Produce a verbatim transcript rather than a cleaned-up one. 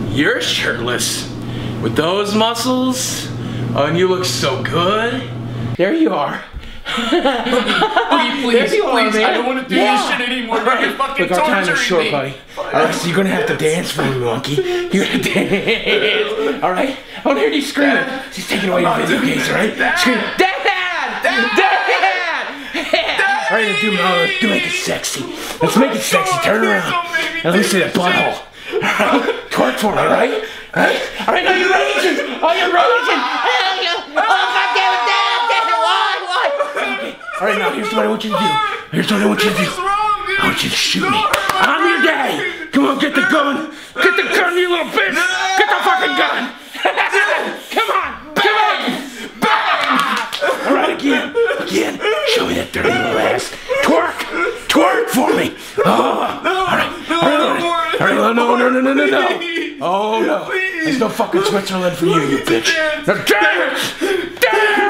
you're shirtless with those muscles. Oh, and you look so good. There you are. Boogie, please, you are, please, man. I don't want to do Yeah. this shit anymore. Right. You're fucking Look, our time is torturing short, me. buddy. Alright, so you're gonna have to dance for me, monkey. You're gonna dance. Alright? I wanna hear you screaming. Dad. She's taking away your video games, alright? Scream, Dad! Dad! Dad! Dad! Alright, do, no, do make it sexy. Let's make it sexy. Turn around. And let me see that butthole. Alright? Twerk for me, alright? Alright? Alright, now you're raging! Oh, you're raging! Oh, God damn it, Dad! Dad! Why? Why? Okay. Alright, now here's what I want you to do. Here's what I want you to do. I want you to shoot me. I'm your daddy. Come on, get the gun. Get the gun, you little bitch. Get the fucking gun. Come on. Come on. All right, again. Again. Show me that dirty little ass. Twerk. Twerk for me. Oh. All right. All right. All right. No, no, no, no, no, no, no. Oh, no. There's no fucking Switzerland for you, you bitch. Now dance. Dance.